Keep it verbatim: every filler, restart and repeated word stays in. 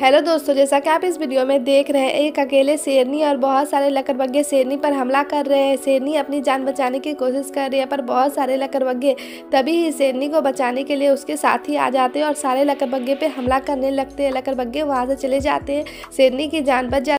Hello दोस्तों, जैसा कि आप इस वीडियो में देख रहे हैं, एक अकेले शेरनी और बहुत सारे लकड़बग्घे शेरनी पर हमला कर रहे हैं। शेरनी अपनी जान बचाने की कोशिश कर रही है, पर बहुत सारे लकड़बग्घे तभी ही शेरनी को बचाने के लिए उसके साथी आ जाते हैं और सारे लकड़बग्घे पे हमला करने लगते हैं। लकड़बग्घे वहां से चले जाते हैं, शेरनी की जान बच जाती है।